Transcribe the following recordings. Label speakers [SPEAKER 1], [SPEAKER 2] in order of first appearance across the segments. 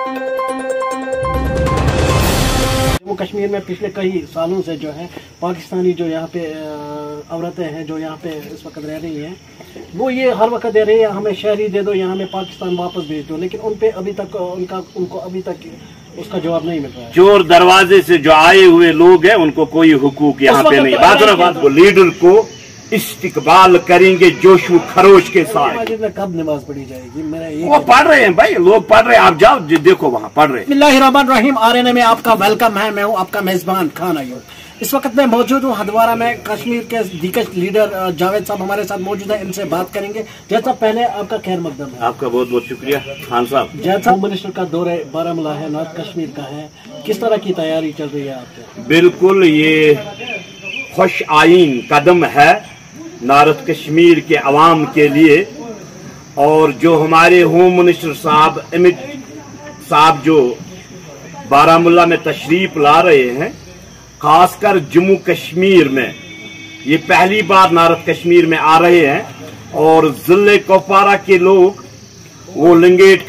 [SPEAKER 1] जम्मू कश्मीर में पिछले कई सालों से जो है पाकिस्तानी जो यहाँ पे औरतें हैं जो यहाँ पे इस वक्त रह रही हैं, वो ये हर वक्त दे रही है हमें शहरी दे दो या हमें पाकिस्तान वापस भेज दो, लेकिन उन पे अभी तक उनको अभी तक उसका जवाब नहीं मिल रहा है।
[SPEAKER 2] चोर दरवाजे से जो आए हुए लोग हैं उनको कोई हुकूक यहाँ पे नहीं। बात लीडर को इस्तिकबाल करेंगे जोश व खरोश के साथ।
[SPEAKER 1] कब नमाज पढ़ी जाएगी?
[SPEAKER 2] वो पढ़ रहे हैं भाई, लोग पढ़ रहे हैं, आप जाओ देखो वहाँ पढ़ रहे हैं।
[SPEAKER 1] बिस्मिल्लाहिर्रहमानिर्रहीम। आरएनए में आपका वेलकम है। मैं हूँ आपका मेजबान खान अयूब। इस वक्त मैं मौजूद हूँ हंदवारा में। कश्मीर के दिग्गज लीडर जावेद साहब हमारे साथ मौजूद है, इनसे बात करेंगे। जैद साहब पहले आपका खैर मकदम है।
[SPEAKER 2] आपका बहुत बहुत शुक्रिया खान साहब।
[SPEAKER 1] जैद साहब, मिनिस्टर का दौरे बारामूला है, नॉर्थ कश्मीर का है, किस तरह की तैयारी चल रही है आपकी?
[SPEAKER 2] बिल्कुल ये खुश आइन कदम है नॉर्थ कश्मीर के अवाम के लिए, और जो हमारे होम मिनिस्टर साहब अमित साहब जो बारामूला में तशरीफ ला रहे हैं, खासकर जम्मू कश्मीर में ये पहली बार नॉर्थ कश्मीर में आ रहे हैं, और जिले कुपवारा के लोग, वो लिंगेट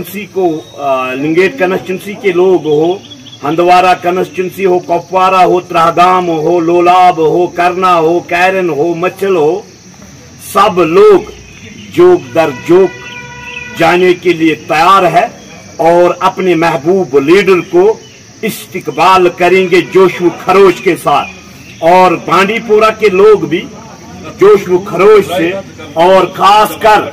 [SPEAKER 2] कंस्टिट्यूंसी के लोग हो, हंदवारा कंस्टिट्यूंसी हो, कुपवारा हो, त्रहगाम हो, लोलाब हो, करना हो, कैरन हो, मच्छल हो, सब लोग जोक दर जोक जाने के लिए तैयार है और अपने महबूब लीडर को इस्तिकबाल करेंगे जोश व खरोश के साथ। और बांडीपुरा के लोग भी जोश व खरोश से, और खासकर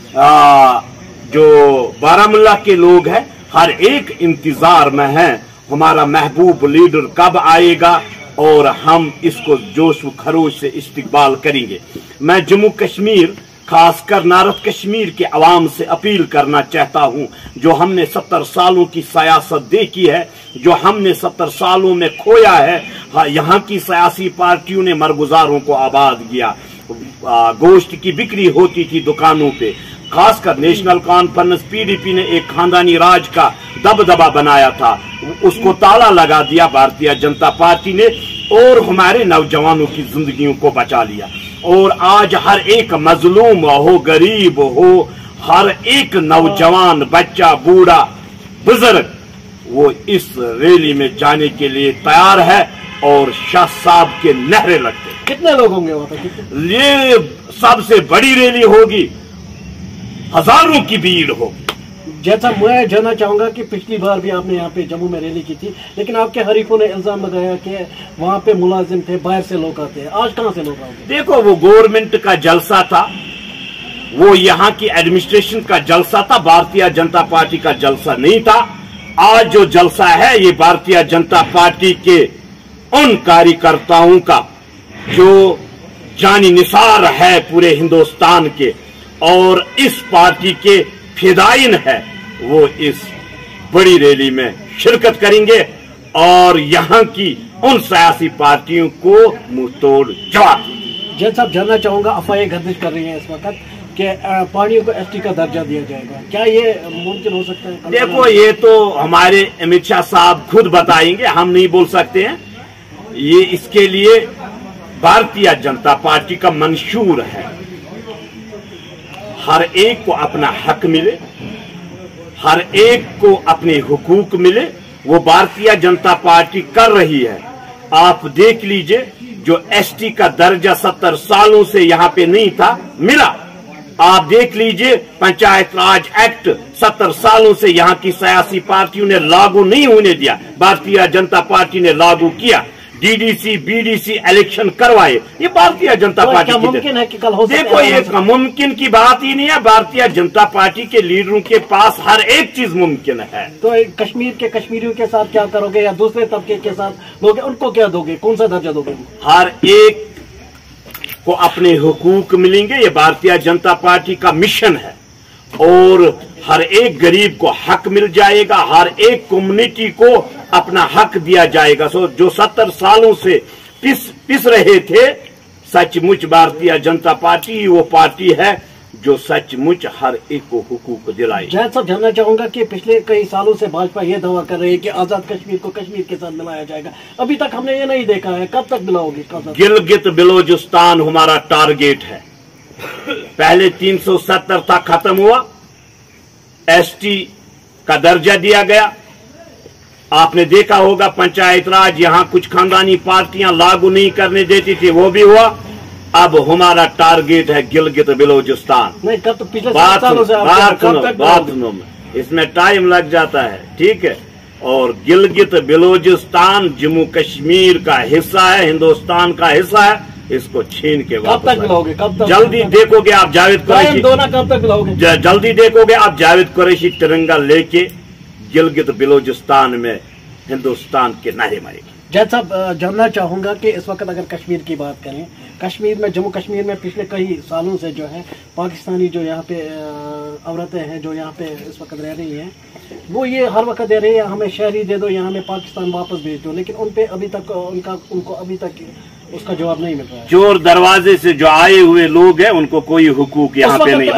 [SPEAKER 2] जो बारामूला के लोग हैं, हर एक इंतजार में हैं हमारा महबूब लीडर कब आएगा और हम इसको जोश व खरोश से इस्तिकबाल करेंगे। मैं जम्मू कश्मीर खासकर नॉर्थ कश्मीर के अवाम से अपील करना चाहता हूं, जो हमने 70 सालों की सियासत देखी है, जो हमने 70 सालों में खोया है, यहाँ की सियासी पार्टियों ने मरगुजारों को आबाद किया, गोश्त की बिक्री होती थी दुकानों पे, खासकर नेशनल कॉन्फ्रेंस पीडीपी ने एक खानदानी राज का दबदबा बनाया था, उसको ताला लगा दिया भारतीय जनता पार्टी ने, और हमारे नौजवानों की जिंदगियों को बचा लिया। और आज हर एक मजलूम हो, गरीब हो, हर एक नौजवान, बच्चा, बूढ़ा, बुजुर्ग, वो इस रैली में जाने के लिए तैयार है और शाह साहब के नहरे लगते।
[SPEAKER 1] कितने लोग होंगे वहां पर?
[SPEAKER 2] ये सबसे बड़ी रैली होगी, हजारों की भीड़ होगी।
[SPEAKER 1] जैसा मैं जानना चाहूंगा कि पिछली बार भी आपने यहाँ पे जम्मू में रैली की थी, लेकिन आपके हरीफों ने इल्जाम लगाया कि वहाँ पे मुलाजिम थे, बाहर से लोग आते हैं। आज कहाँ से लोग आते?
[SPEAKER 2] देखो, वो गवर्नमेंट का जलसा था, वो यहाँ की एडमिनिस्ट्रेशन का जलसा था, भारतीय जनता पार्टी का जलसा नहीं था। आज जो जलसा है ये भारतीय जनता पार्टी के उन कार्यकर्ताओं का जो जानी निसार है पूरे हिंदुस्तान के, और इस पार्टी के फिदायिन है, वो इस बड़ी रैली में शिरकत करेंगे और यहाँ की उन सियासी पार्टियों को मुंह तोड़ जवाब देंगे।
[SPEAKER 1] जैसा साहब, जानना चाहूंगा, अफवाहें गर्दिश कर रही हैं इस वक्त कि पार्टियों को एसटी का दर्जा दिया जाएगा, क्या ये मुमकिन हो सकता है?
[SPEAKER 2] देखो, ये तो हमारे अमित शाह साहब खुद बताएंगे, हम नहीं बोल सकते हैं। ये इसके लिए भारतीय जनता पार्टी का मंशूर है, हर एक को अपना हक मिले, हर एक को अपने हुकूक मिले, वो भारतीय जनता पार्टी कर रही है। आप देख लीजिए, जो एसटी का दर्जा 70 सालों से यहाँ पे नहीं था, मिला। आप देख लीजिए, पंचायत राज एक्ट 70 सालों से यहाँ की सियासी पार्टियों ने लागू नहीं होने दिया, भारतीय जनता पार्टी ने लागू किया। डीडीसी बीडीसी इलेक्शन करवाए, ये भारतीय जनता पार्टी की
[SPEAKER 1] मुमकिन है कि कल हो।
[SPEAKER 2] देखो, ये मुमकिन की बात ही नहीं है, भारतीय जनता पार्टी के लीडरों के पास हर एक चीज मुमकिन है।
[SPEAKER 1] तो कश्मीर के कश्मीरियों के साथ क्या करोगे, या दूसरे तबके के साथ लोगे, उनको क्या दोगे, कौन सा दर्जा दोगे?
[SPEAKER 2] हर एक को अपने हुकूक मिलेंगे, ये भारतीय जनता पार्टी का मिशन है, और हर एक गरीब को हक मिल जाएगा, हर एक कम्युनिटी को अपना हक दिया जाएगा। जो 70 सालों से पिस रहे थे, सचमुच भारतीय जनता पार्टी वो पार्टी है जो सचमुच हर एक को हुकूक दिलाई।
[SPEAKER 1] जैद साहब, जानना चाहूंगा कि पिछले कई सालों से भाजपा ये दावा कर रही है कि आजाद कश्मीर को कश्मीर के साथ मिलाया जाएगा, अभी तक हमने ये नहीं देखा है, कब तक मिलाओगे?
[SPEAKER 2] गिलगित बिलोचिस्तान हमारा टारगेट है। पहले 370 था, खत्म हुआ। एसटी का दर्जा दिया गया। आपने देखा होगा पंचायत राज यहाँ कुछ खानदानी पार्टियां लागू नहीं करने देती थी, वो भी हुआ। अब हमारा टारगेट है गिलगित बिलोचिस्तान।
[SPEAKER 1] नहीं, कब तो पिछले
[SPEAKER 2] बात
[SPEAKER 1] सालों
[SPEAKER 2] सुनो, इसमें टाइम लग जाता है, ठीक है। और गिलगित बिलोचिस्तान जम्मू कश्मीर का हिस्सा है, हिंदुस्तान का हिस्सा है, इसको छीन के
[SPEAKER 1] कब तक मिलाओगे? कब तक?
[SPEAKER 2] जल्दी देखोगे आप जावेद कुरैशी,
[SPEAKER 1] कब तक मिलाओगे?
[SPEAKER 2] जल्दी देखोगे आप जावेद कुरैशी तिरंगा लेके गिलगित बिलोचिस्तान में हिंदुस्तान के नारे मारेगी।
[SPEAKER 1] जज साहब, जानना चाहूंगा कि इस वक्त अगर कश्मीर की बात करें, कश्मीर में, जम्मू कश्मीर में पिछले कई सालों से जो है पाकिस्तानी जो यहाँ पे औरतें हैं जो यहाँ पे इस वक्त रह रही हैं, वो ये हर वक्त दे रही है हमें शहरी दे दो, यहाँ हमें पाकिस्तान वापस भेज दो, लेकिन उन पे अभी तक उनको अभी तक उसका जवाब नहीं मिल रहा है।
[SPEAKER 2] चोर दरवाजे से जो आए हुए लोग हैं उनको कोई हुकूक यहाँ पे नहीं।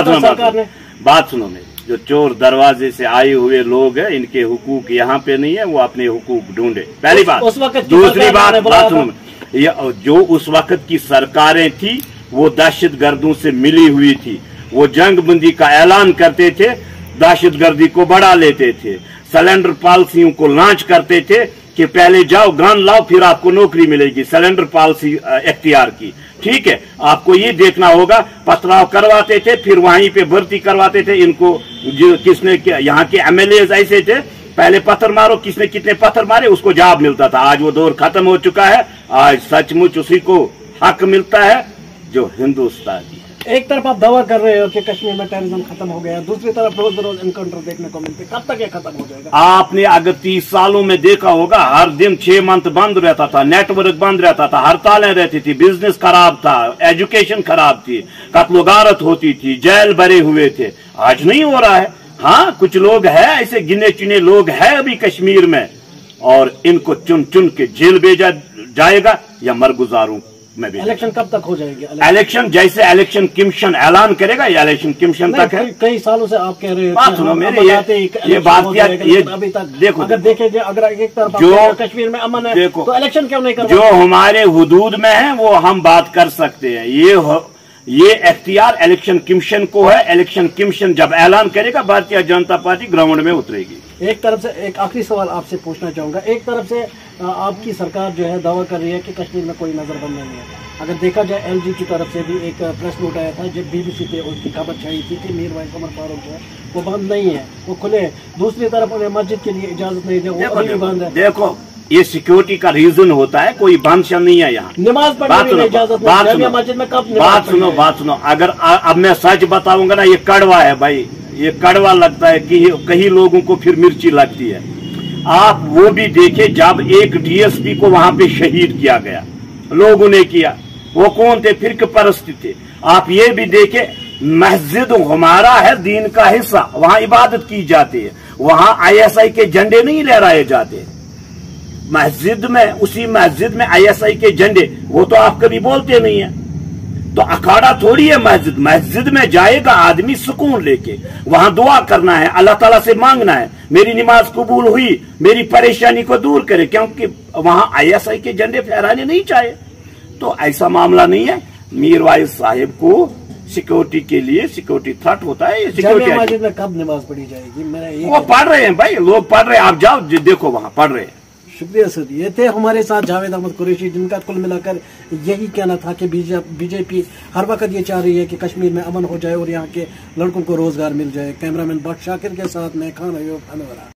[SPEAKER 2] बात सुनो मेरी, जो चोर दरवाजे से आए हुए लोग हैं इनके हुकूक यहाँ पे नहीं है, वो अपने हुकूक ढूंढे, पहली बात। दूसरी बात सुनो, जो उस वक्त की सरकारें थी वो दहशत गर्दों से मिली हुई थी, वो जंग बंदी का ऐलान करते थे, दहशत गर्दी को बढ़ा लेते थे, सिलेंडर पॉलिसियों को लॉन्च करते थे कि पहले जाओ गन लाओ फिर आपको नौकरी मिलेगी, सिलेंडर पॉलिसी इख्तियार की, ठीक है। आपको ये देखना होगा, पथराव करवाते थे फिर वहीं पे भर्ती करवाते थे इनको। जो किसने यहाँ के एमएलए ऐसे थे, पहले पत्थर मारो, किसने कितने पत्थर मारे उसको जवाब मिलता था। आज वो दौर खत्म हो चुका है, आज सचमुच उसी को हक मिलता है जो हिंदुस्तानी।
[SPEAKER 1] एक तरफ आप दावा कर रहे हो कि कश्मीर में टेररिज्म खत्म हो गया, दूसरी तरफ रोज रोज एनकाउंटर देखने को मिलते, कब तक ये खत्म हो जाएगा?
[SPEAKER 2] आपने अगर 30 सालों में देखा होगा, हर दिन 6 मंथ बंद रहता था, नेटवर्क बंद रहता था, हड़तालें रहती थी, बिजनेस खराब था, एजुकेशन खराब थी, कत्लो गारत होती थी, जेल भरे हुए थे। आज नहीं हो रहा है। हाँ, कुछ लोग हैं ऐसे गिने चुने लोग हैं अभी कश्मीर में, और इनको चुन चुन के जेल भेजा जाएगा या मरगुजारों में भी।
[SPEAKER 1] इलेक्शन कब तक हो जाएगी?
[SPEAKER 2] इलेक्शन जैसे इलेक्शन कमीशन ऐलान करेगा, या इलेक्शन कमीशन तक है।
[SPEAKER 1] कई सालों से आप कह रहे हो,
[SPEAKER 2] बात सुनो मेरे, ये बात क्या, ये
[SPEAKER 1] अभी तक
[SPEAKER 2] देखो,
[SPEAKER 1] अगर देखे अगर एक तरफ
[SPEAKER 2] जो
[SPEAKER 1] कश्मीर में अमन है
[SPEAKER 2] देखो,
[SPEAKER 1] तो इलेक्शन क्यों नहीं कर?
[SPEAKER 2] जो हमारे हुदूद में है वो हम बात कर सकते हैं। ये इख्तियार इलेक्शन कमीशन को है। इलेक्शन कमीशन जब ऐलान करेगा भारतीय जनता पार्टी ग्राउंड में उतरेगी।
[SPEAKER 1] एक तरफ से एक आखिरी सवाल आपसे पूछना चाहूंगा, एक तरफ से आपकी सरकार जो है दावा कर रही है कि कश्मीर में कोई नजरबंद नहीं है। अगर देखा जाए एलजी की तरफ से भी एक प्रेस नोट आया था, जब बीबीसी पे उसकी खबर छाई थी कि मीर वाइस उमर फारूक जो है वो बंद नहीं है, वो खुले। दूसरी तरफ उन्हें मस्जिद के लिए इजाजत नहीं दी, वो अभी भी बंद है।
[SPEAKER 2] देखो, ये सिक्योरिटी का रीजन होता है, कोई बंद नहीं है यहाँ।
[SPEAKER 1] नमाज पढ़ने की इजाजत नहीं, मस्जिद में कब?
[SPEAKER 2] बात सुनो, अगर अब मैं सच बताऊंगा ना, ये कड़वा है भाई, ये कड़वा लगता है कि कई लोगों को फिर मिर्ची लगती है। आप वो भी देखे जब एक डीएसपी को वहां पे शहीद किया गया, लोगों ने किया, वो कौन थे? फिर परस्ती थे। आप ये भी देखे, मस्जिद हमारा है, दीन का हिस्सा, वहां इबादत की जाती है, वहां आईएसआई के झंडे नहीं लहराए जाते। मस्जिद में, उसी मस्जिद में आईएसआई के झंडे, वो तो आप कभी बोलते नहीं है। तो अखाड़ा थोड़ी है मस्जिद। मस्जिद में जाएगा आदमी सुकून लेके, वहां दुआ करना है, अल्लाह ताला से मांगना है, मेरी नमाज कबूल हुई, मेरी परेशानी को दूर करे, क्योंकि वहां आईएसआई के झंडे फहराने नहीं चाहिए। तो ऐसा मामला नहीं है। मीर वाइस साहिब को सिक्योरिटी के लिए सिक्योरिटी थ्रेट होता है। ये सिक्योरिटी
[SPEAKER 1] मस्जिद में कब नमाज पढ़ी जाएगी?
[SPEAKER 2] वो पढ़ रहे हैं भाई, लोग पढ़ रहे हैं, आप जाओ देखो, वहां पढ़ रहे हैं।
[SPEAKER 1] शुक्रिया सर। ये थे हमारे साथ जावेद अहमद कुरैशी, जिनका कुल मिलाकर यही कहना था कि बीजेपी हर वक्त ये चाह रही है कि कश्मीर में अमन हो जाए और यहाँ के लड़कों को रोजगार मिल जाए। कैमरामैन बट शाकिर के साथ मैं खान अयूब अनवरा।